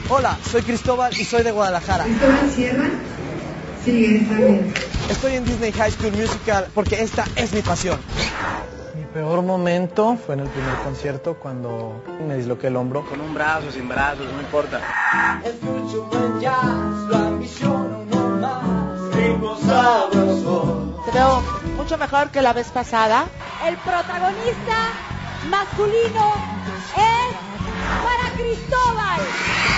Hola, soy Cristóbal y soy de Guadalajara. Cristóbal Sierra. Sí, está bien. Estoy en Disney High School Musical porque esta es mi pasión. Mi peor momento fue en el primer concierto cuando me disloqué el hombro. Con un brazo, sin brazos, no importa. Escucho buen jazz, lo ambiciono no más. Ritmo sabroso. Te veo mucho mejor que la vez pasada. El protagonista masculino es para Cristóbal.